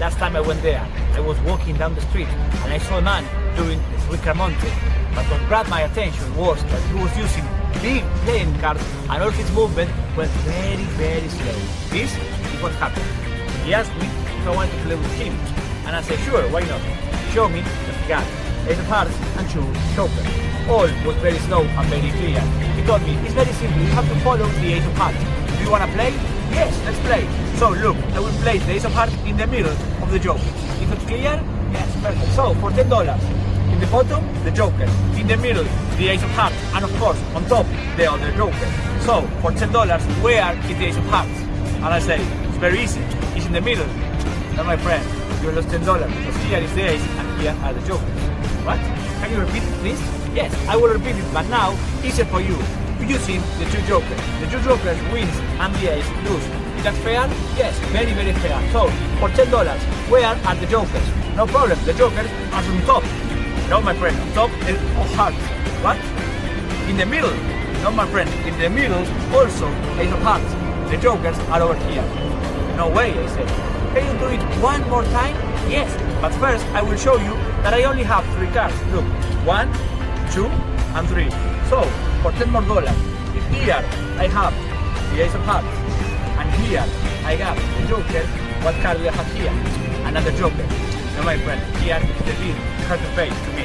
last time I went there, I was walking down the street and I saw a man doing Monte. But what grabbed my attention was that he was using big playing cards and all his movement went very, very slow. This is what happened. He asked me if I wanted to play with him, and I said, sure, why not? He showed me that he got ace of hearts and 2 jokers. All was very slow and very clear. He told me, it's very simple, you have to follow the ace of hearts. Do you want to play? Yes, let's play. So look, I will place the ace of hearts in the middle of the joker. If it's clear? Yes, perfect. So for $10, in the bottom, the joker. In the middle, the ace of hearts. And of course, on top, the other joker. So for $10, where is the ace of hearts? And I say, it's very easy. It's in the middle. Now my friend, you lost $10 because here is the ace and here are the jokers. What? Can you repeat it, please? Yes, I will repeat it, but now, easier for you. Using the 2 jokers. The 2 jokers wins and the ace lose. Is that fair? Yes, very, very fair. So, for $10, where are the jokers? No problem, the jokers are on top. No, my friend, on top is of hearts. What? In the middle? No, my friend, in the middle also ace of hearts. The jokers are over here. No way, I said. Can you do it one more time? Yes, but first I will show you that I only have 3 cards. Look, 1, 2, and 3. So, for $10 more, if here I have the ace of hearts, and here I have the joker, what card do I have here? Another joker. Now my friend, here is the bill you have to pay to me.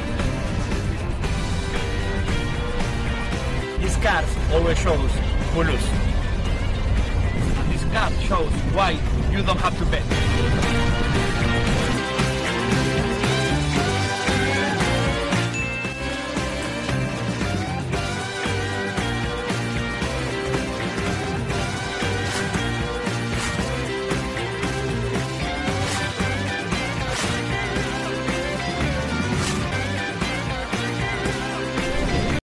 This card always shows who loses. And this card shows why you don't have to bet.